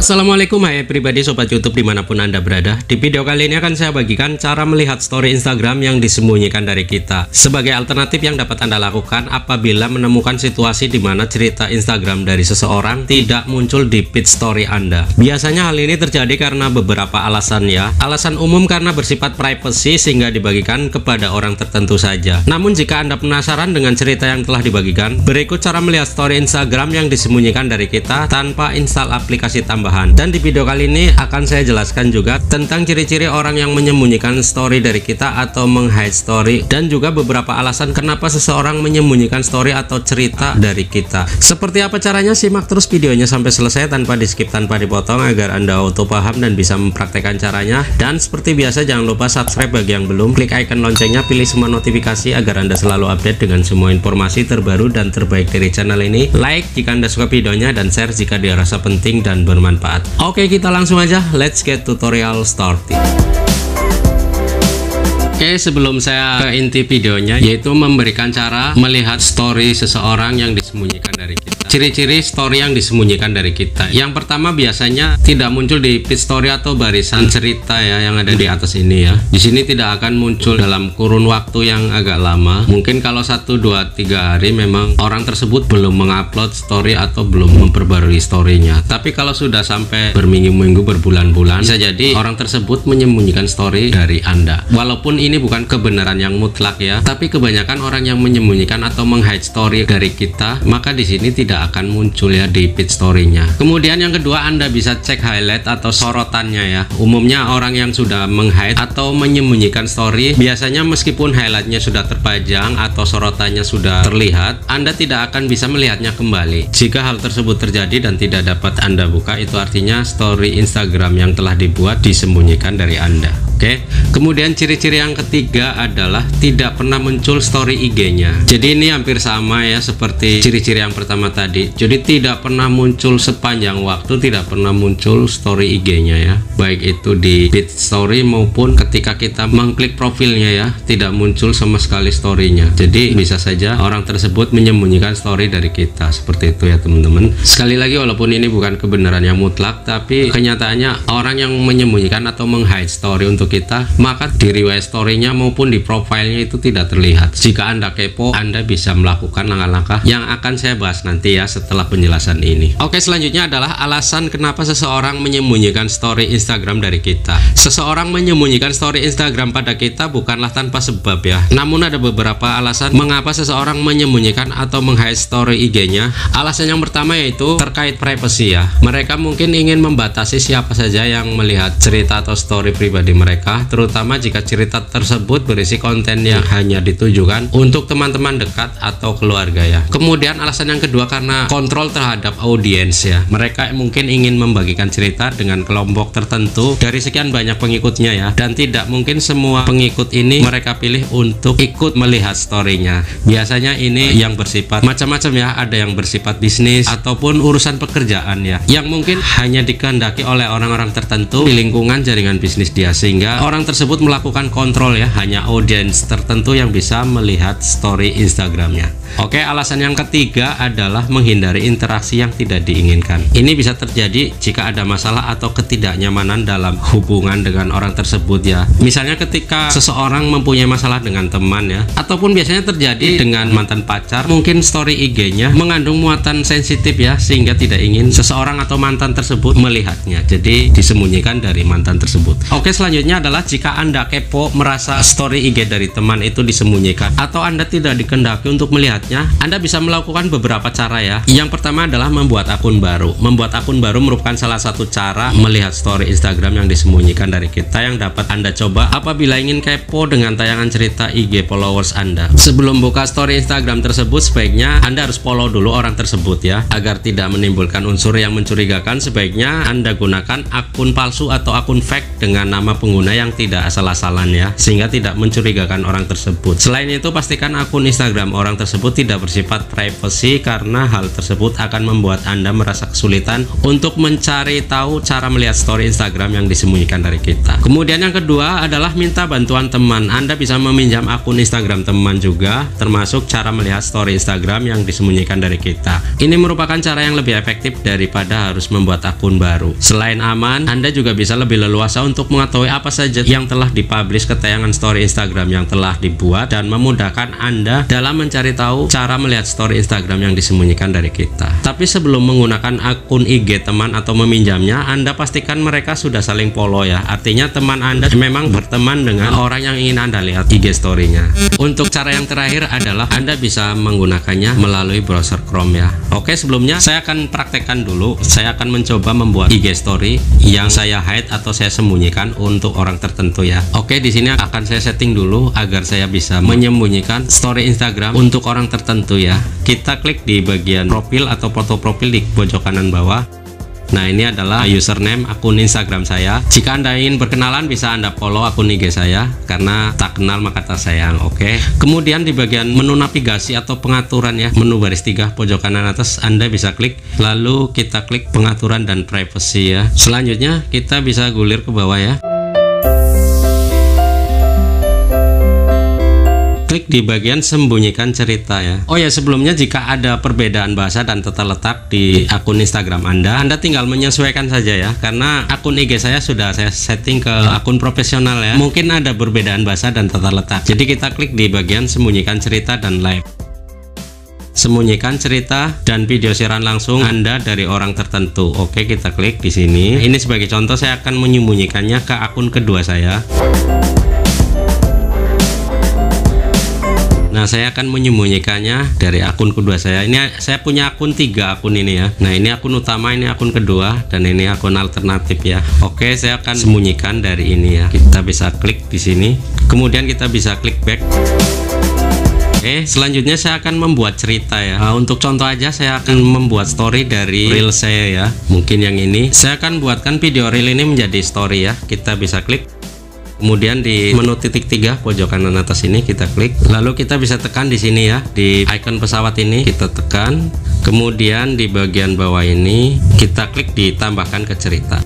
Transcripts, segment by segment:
Assalamualaikum hai pribadi sobat YouTube dimanapun Anda berada. Di video kali ini akan saya bagikan cara melihat story Instagram yang disembunyikan dari kita, sebagai alternatif yang dapat Anda lakukan apabila menemukan situasi di mana cerita Instagram dari seseorang tidak muncul di feed story Anda. Biasanya hal ini terjadi karena beberapa alasan ya. Alasan umum karena bersifat privacy sehingga dibagikan kepada orang tertentu saja. Namun jika Anda penasaran dengan cerita yang telah dibagikan, berikut cara melihat story Instagram yang disembunyikan dari kita tanpa install aplikasi tambahan. Dan di video kali ini akan saya jelaskan juga tentang ciri-ciri orang yang menyembunyikan story dari kita atau menghide story, dan juga beberapa alasan kenapa seseorang menyembunyikan story atau cerita dari kita. Seperti apa caranya? Simak terus videonya sampai selesai tanpa di skip, tanpa dipotong, agar Anda auto paham dan bisa mempraktekkan caranya. Dan seperti biasa jangan lupa subscribe bagi yang belum, klik icon loncengnya, pilih semua notifikasi agar Anda selalu update dengan semua informasi terbaru dan terbaik dari channel ini. Like jika Anda suka videonya dan share jika dirasa penting dan bermanfaat. Oke, kita langsung aja, let's get tutorial started. Oke, sebelum saya ke inti videonya, yaitu memberikan cara melihat story seseorang yang disembunyikan dari kita. Ciri-ciri story yang disembunyikan dari kita. Yang pertama, biasanya tidak muncul di feed story atau barisan cerita ya yang ada di atas ini ya. Di sini tidak akan muncul dalam kurun waktu yang agak lama. Mungkin kalau 1, 2, 3 hari memang orang tersebut belum mengupload story atau belum memperbarui storynya. Tapi kalau sudah sampai berminggu-minggu, berbulan-bulan, bisa jadi orang tersebut menyembunyikan story dari Anda. Walaupun ini bukan kebenaran yang mutlak ya, tapi kebanyakan orang yang menyembunyikan atau menghide story dari kita, maka di sini tidak akan muncul ya di feed story-nya. Kemudian yang kedua, Anda bisa cek highlight atau sorotannya ya. Umumnya orang yang sudah menghide atau menyembunyikan story, biasanya meskipun highlightnya sudah terpajang atau sorotannya sudah terlihat, Anda tidak akan bisa melihatnya kembali. Jika hal tersebut terjadi dan tidak dapat Anda buka, itu artinya story Instagram yang telah dibuat disembunyikan dari Anda. Oke. Kemudian ciri-ciri yang ketiga adalah tidak pernah muncul story IG-nya. Jadi ini hampir sama ya seperti ciri-ciri yang pertama tadi. Jadi tidak pernah muncul sepanjang waktu, tidak pernah muncul story IG-nya ya. Baik itu di feed story maupun ketika kita mengklik profilnya ya, tidak muncul sama sekali story-nya. Jadi bisa saja orang tersebut menyembunyikan story dari kita. Seperti itu ya teman-teman. Sekali lagi, walaupun ini bukan kebenaran yang mutlak, tapi kenyataannya orang yang menyembunyikan atau menghide story untuk kita, maka di riwayat story-nya maupun di profilnya itu tidak terlihat. Jika Anda kepo, Anda bisa melakukan langkah-langkah yang akan saya bahas nanti ya setelah penjelasan ini. Oke, selanjutnya adalah alasan kenapa seseorang menyembunyikan story Instagram dari kita. Seseorang menyembunyikan story Instagram pada kita bukanlah tanpa sebab ya. Namun ada beberapa alasan mengapa seseorang menyembunyikan atau menghide story IG-nya. Alasan yang pertama yaitu terkait privacy ya. Mereka mungkin ingin membatasi siapa saja yang melihat cerita atau story pribadi mereka, terutama jika cerita tersebut berisi konten yang hanya ditujukan untuk teman-teman dekat atau keluarga ya. Kemudian alasan yang kedua karena kontrol terhadap audiens ya. Mereka mungkin ingin membagikan cerita dengan kelompok tertentu dari sekian banyak pengikutnya ya, dan tidak mungkin semua pengikut ini mereka pilih untuk ikut melihat story-nya. Biasanya ini yang bersifat macam-macam ya, ada yang bersifat bisnis ataupun urusan pekerjaan ya, yang mungkin hanya dikehendaki oleh orang-orang tertentu di lingkungan jaringan bisnis dia, sehingga orang tersebut melakukan kontrol ya, hanya audiens tertentu yang bisa melihat story Instagramnya. Oke, alasan yang ketiga adalah menghindari interaksi yang tidak diinginkan. Ini bisa terjadi jika ada masalah atau ketidaknyamanan dalam hubungan dengan orang tersebut ya. Misalnya ketika seseorang mempunyai masalah dengan teman ya, ataupun biasanya terjadi dengan mantan pacar, mungkin story IG-nya mengandung muatan sensitif ya, sehingga tidak ingin seseorang atau mantan tersebut melihatnya. Jadi disembunyikan dari mantan tersebut. Oke, selanjutnya adalah jika Anda kepo merasa story IG dari teman itu disembunyikan atau Anda tidak dikehendaki untuk melihatnya, Anda bisa melakukan beberapa cara ya. Yang pertama adalah membuat akun baru. Membuat akun baru merupakan salah satu cara melihat story Instagram yang disembunyikan dari kita yang dapat Anda coba apabila ingin kepo dengan tayangan cerita IG followers Anda. Sebelum buka story Instagram tersebut, sebaiknya Anda harus follow dulu orang tersebut ya. Agar tidak menimbulkan unsur yang mencurigakan, sebaiknya Anda gunakan akun palsu atau akun fake dengan nama pengguna pengguna yang tidak asal-asalan ya, sehingga tidak mencurigakan orang tersebut. Selain itu, pastikan akun Instagram orang tersebut tidak bersifat privacy, karena hal tersebut akan membuat Anda merasa kesulitan untuk mencari tahu cara melihat story Instagram yang disembunyikan dari kita. Kemudian yang kedua adalah minta bantuan teman. Anda bisa meminjam akun Instagram teman juga, termasuk cara melihat story Instagram yang disembunyikan dari kita. Ini merupakan cara yang lebih efektif daripada harus membuat akun baru. Selain aman, Anda juga bisa lebih leluasa untuk mengetahui apa saja yang telah dipublish ke tayangan story Instagram yang telah dibuat, dan memudahkan Anda dalam mencari tahu cara melihat story Instagram yang disembunyikan dari kita. Tapi sebelum menggunakan akun IG teman atau meminjamnya, Anda pastikan mereka sudah saling follow ya. Artinya teman Anda memang berteman dengan orang yang ingin Anda lihat IG story-nya. Untuk cara yang terakhir adalah Anda bisa menggunakannya melalui browser Chrome ya. Oke, sebelumnya saya akan praktekkan dulu. Saya akan mencoba membuat IG story yang saya hide atau saya sembunyikan untuk orang tertentu ya. Oke, di sini akan saya setting dulu agar saya bisa menyembunyikan story Instagram untuk orang tertentu ya. Kita klik di bagian profil atau foto profil di pojok kanan bawah. Nah, ini adalah username akun Instagram saya. Jika Anda ingin berkenalan, bisa Anda follow akun IG saya, karena tak kenal maka tak sayang. Oke. Kemudian di bagian menu navigasi atau pengaturan ya, menu baris 3 pojok kanan atas, Anda bisa klik, lalu kita klik pengaturan dan privacy ya. Selanjutnya kita bisa gulir ke bawah ya. Klik di bagian sembunyikan cerita ya. Oh ya, sebelumnya jika ada perbedaan bahasa dan tata letak di akun Instagram Anda tinggal menyesuaikan saja ya, karena akun IG saya sudah saya setting ke akun profesional ya. Mungkin ada perbedaan bahasa dan tata letak. Jadi kita klik di bagian sembunyikan cerita dan live. Sembunyikan cerita dan video siaran langsung Anda dari orang tertentu. Oke, kita klik di sini. Ini sebagai contoh, saya akan menyembunyikannya ke akun kedua saya. Nah, saya akan menyembunyikannya dari akun kedua saya. Ini saya punya akun 3 akun ini ya. Nah, ini akun utama, ini akun kedua, dan ini akun alternatif ya. Oke, saya akan sembunyikan dari ini ya. Kita bisa klik di sini. Kemudian kita bisa klik back. Oke, selanjutnya saya akan membuat cerita ya. Nah, untuk contoh aja saya akan membuat story dari reel saya ya. Mungkin yang ini. Saya akan buatkan video reel ini menjadi story ya. Kita bisa klik. Kemudian di menu titik 3 pojok kanan atas ini kita klik, lalu kita bisa tekan di sini ya, di icon pesawat ini kita tekan, kemudian di bagian bawah ini kita klik ditambahkan ke cerita.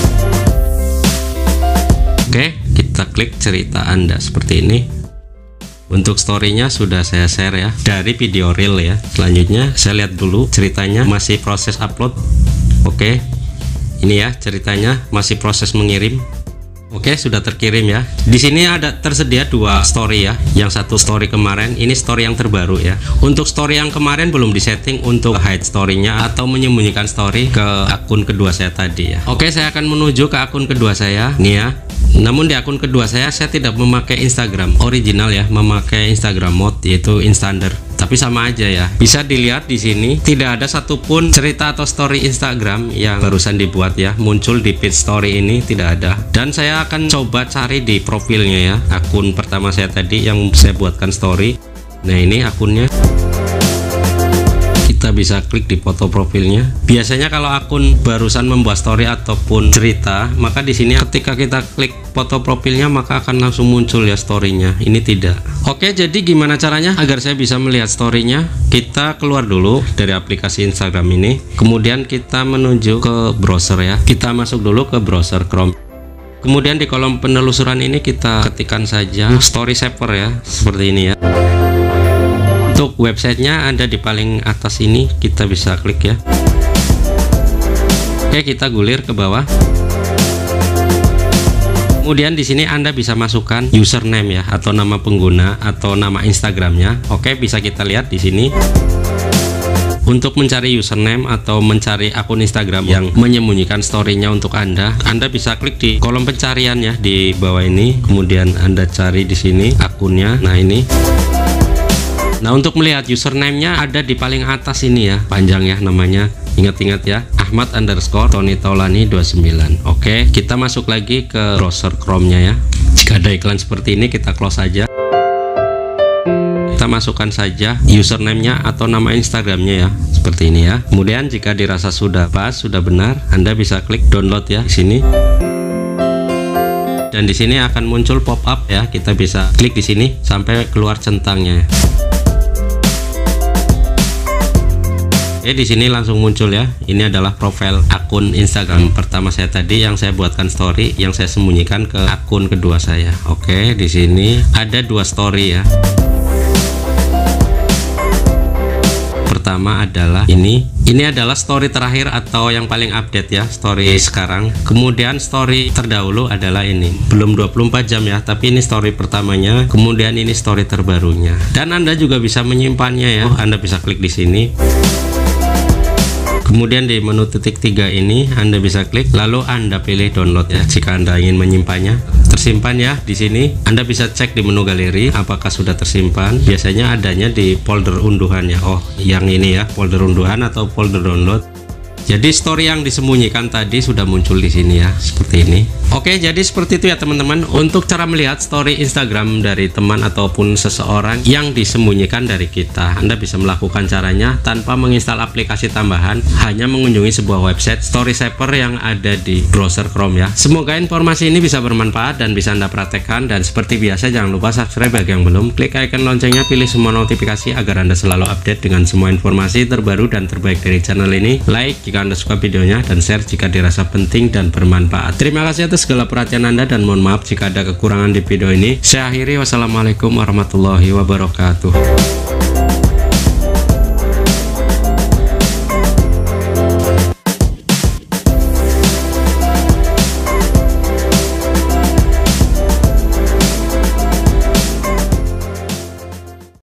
Oke, kita klik cerita Anda seperti ini. Untuk storynya sudah saya share ya dari video reel ya. Selanjutnya saya lihat dulu ceritanya masih proses upload. Oke, ini ya ceritanya masih proses mengirim. Oke, sudah terkirim ya. Di sini ada tersedia 2 story ya. Yang satu story kemarin, ini story yang terbaru ya. Untuk story yang kemarin belum disetting untuk hide story-nya atau menyembunyikan story ke akun kedua saya tadi ya. Oke, saya akan menuju ke akun kedua saya nih ya. Namun di akun kedua saya tidak memakai Instagram original ya, memakai Instagram mode yaitu Instander. Tapi sama aja ya. Bisa dilihat di sini tidak ada satupun cerita atau story Instagram yang barusan dibuat ya, muncul di feed story ini tidak ada. Dan saya akan coba cari di profilnya ya, akun pertama saya tadi yang saya buatkan story. Nah, ini akunnya. Kita bisa klik di foto profilnya. Biasanya kalau akun barusan membuat story ataupun cerita, maka di sini ketika kita klik foto profilnya maka akan langsung muncul ya storynya. Ini tidak. Oke, jadi gimana caranya agar saya bisa melihat storynya? Kita keluar dulu dari aplikasi Instagram ini, kemudian kita menuju ke browser ya. Kita masuk dulu ke browser Chrome. Kemudian di kolom penelusuran ini kita ketikkan saja story saver ya, seperti ini ya. Untuk websitenya ada di paling atas ini, kita bisa klik ya. Oke, kita gulir ke bawah. Kemudian di sini Anda bisa masukkan username ya, atau nama pengguna atau nama Instagramnya. Oke, bisa kita lihat di sini. Untuk mencari username atau mencari akun Instagram yang menyembunyikan story-nya untuk Anda bisa klik di kolom pencarian ya di bawah ini. Kemudian Anda cari di sini akunnya. Nah, ini. Nah, untuk melihat username-nya ada di paling atas ini ya, panjang ya namanya. Ingat-ingat ya, Ahmad_Tony_Taulani29. Oke, kita masuk lagi ke browser Chrome-nya ya. Jika ada iklan seperti ini kita close saja. Kita masukkan saja username-nya atau nama Instagram-nya ya, seperti ini ya. Kemudian jika dirasa sudah pas, sudah benar, Anda bisa klik download ya di sini. Dan di sini akan muncul pop up ya. Kita bisa klik di sini sampai keluar centangnya. Di sini langsung muncul ya. Ini adalah profil akun Instagram pertama saya tadi yang saya buatkan story, yang saya sembunyikan ke akun kedua saya. Oke, di sini ada 2 story ya. Pertama adalah ini adalah story terakhir atau yang paling update ya, story sekarang. Kemudian story terdahulu adalah ini, belum 24 jam ya, tapi ini story pertamanya. Kemudian ini story terbarunya. Dan Anda juga bisa menyimpannya ya. Anda bisa klik di sini. Kemudian di menu titik 3 ini Anda bisa klik, lalu Anda pilih download ya jika Anda ingin menyimpannya. Tersimpan ya di sini. Anda bisa cek di menu galeri apakah sudah tersimpan. Biasanya adanya di folder unduhan ya. Oh, yang ini ya, folder unduhan atau folder download. Jadi story yang disembunyikan tadi sudah muncul di sini ya, seperti ini. Oke, jadi seperti itu ya teman-teman. Untuk cara melihat story Instagram dari teman ataupun seseorang yang disembunyikan dari kita, Anda bisa melakukan caranya tanpa menginstal aplikasi tambahan, hanya mengunjungi sebuah website Story Saver yang ada di browser Chrome ya. Semoga informasi ini bisa bermanfaat dan bisa Anda praktekkan. Dan seperti biasa, jangan lupa subscribe bagi yang belum, klik icon loncengnya, pilih semua notifikasi agar Anda selalu update dengan semua informasi terbaru dan terbaik dari channel ini. Like jika Anda suka videonya dan share jika dirasa penting dan bermanfaat. Terima kasih atas segala perhatian Anda dan mohon maaf jika ada kekurangan di video ini. Saya akhiri, wassalamualaikum warahmatullahi wabarakatuh.